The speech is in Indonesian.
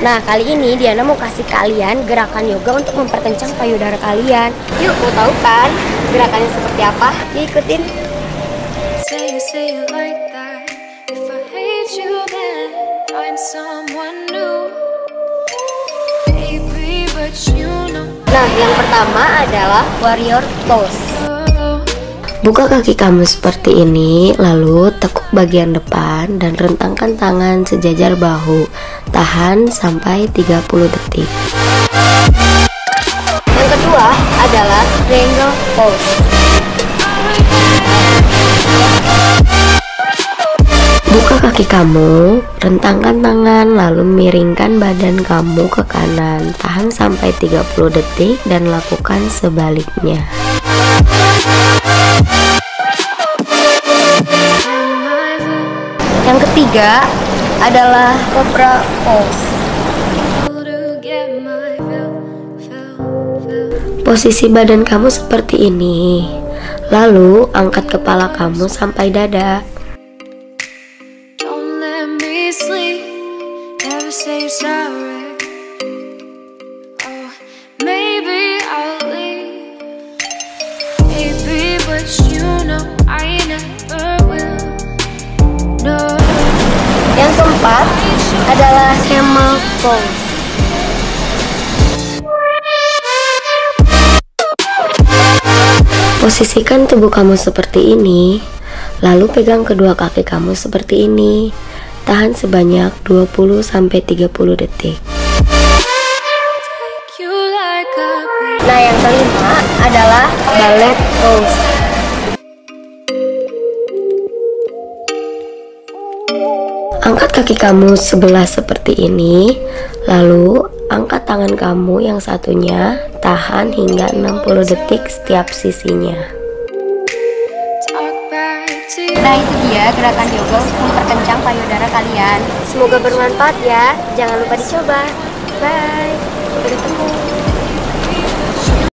Nah, kali ini Diana mau kasih kalian gerakan yoga untuk memperkencang payudara kalian. Yuk, mau tahu kan gerakannya seperti apa? Yuk ikutin. Nah, yang pertama adalah warrior pose. Buka kaki kamu seperti ini, lalu tekuk bagian depan dan rentangkan tangan sejajar bahu. Tahan sampai 30 detik. Yang kedua adalah triangle pose. Buka kaki kamu, rentangkan tangan, lalu miringkan badan kamu ke kanan. Tahan sampai 30 detik dan lakukan sebaliknya. Yang ketiga adalah cobra pose. Posisi badan kamu seperti ini. Lalu angkat kepala kamu sampai dada. Yang keempat adalah camel pose. Posisikan tubuh kamu seperti ini, lalu pegang kedua kaki kamu seperti ini. Tahan sebanyak 20-30 detik. Nah, yang kelima adalah ballet pose. Angkat kaki kamu sebelah seperti ini, lalu angkat tangan kamu yang satunya, tahan hingga 60 detik setiap sisinya. Nah, itu dia gerakan yoga untuk memperkencang payudara kalian. Semoga bermanfaat ya, jangan lupa dicoba. Bye, sampai ketemu.